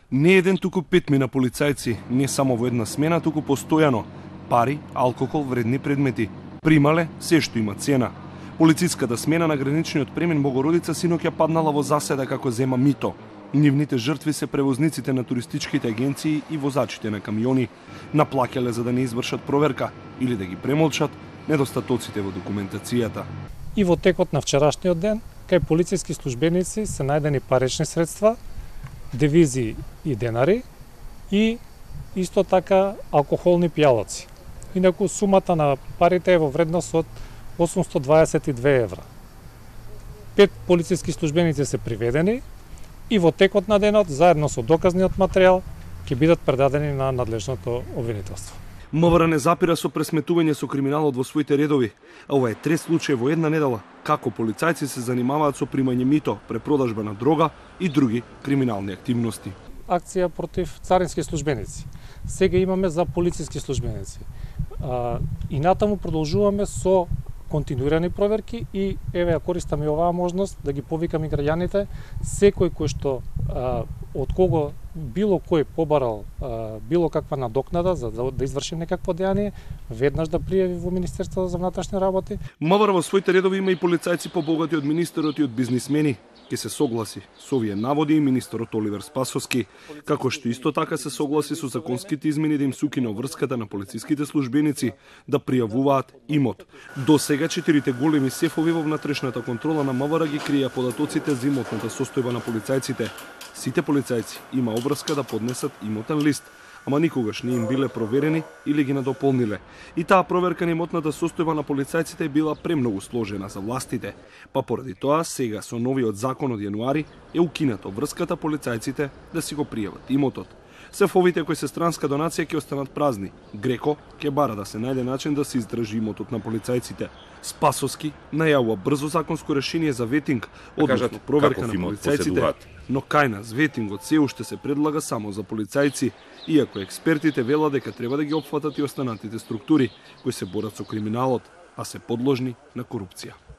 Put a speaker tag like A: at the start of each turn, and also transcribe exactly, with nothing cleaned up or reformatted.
A: Не еден, туку петмина полицајци, не само во една смена, туку постојано. Пари, алкохол, вредни предмети. Примале се што има цена. Полициската смена на граничниот премин Богородица синоќа паднала во заседа како зема мито. Нивните жртви се превозниците на туристичките агенции и возачите на камиони. Наплаќале за да не извршат проверка или да ги премолчат недостатоците во документацијата.
B: И во текот на вчерашниот ден, кај полициски службеници се најдени парични средства, девизи и денари и исто така алкохолни пијалаци. Инаку сумата на парите е во вредност од осумсто дваесет и две евра. Пет полициски службеници се приведени и во текот на денот, заедно со доказниот материјал, ќе бидат предадени на надлежното обвинителство.
A: МВР не запира со пресметување со криминалот во своите редови, а ова е трет случај во една недела како полицајци се занимаваат со примање мито, препродажба на дрога и други криминални активности.
B: Акција против царински службеници. Сега имаме за полициски службеници. А, и натаму продолжуваме со континуирани проверки и еве ја користам и оваа можност да ги повикам и граѓаните, секој кој што а, од кого било кој побарал а, било каква надокнада за да, да изврши некакво дејание, веднаш да пријави во Министерството за внатрешни работи.
A: МВР во своите редови има и полицајци побогати од министерот и од бизнисмени. Ке се согласи со овие наводи и министерот Оливер Спасовски, како што исто така се согласи со законските измени да им се укина врската на полициските службеници да пријавуваат имот. До сега четирите големи сефови во внатрешната контрола на МВР ги криеа податоците за имотната состојба на полицајците. Сите полицајци има обврска да поднесат имотен лист, ама никогаш не им биле проверени или ги надополниле. И таа проверка на имотната состојба на полицајците била премногу сложена за властите, па поради тоа сега со новиот закон од јануари е укината врската полицајците да си го пријават имотот. Сефовите кои се странска донација ќе останат празни. Греко ќе бара да се најде начин да се издржи имотот на полицајците. Спасовски најавува брзо законско решение за ветинг, односно проверка на полицајците, но кај нас ветингот се уште се предлага само за полицајци, иако експертите велат дека треба да ги опфатат и останатите структури кои се борат со криминалот, а се подложни на корупција.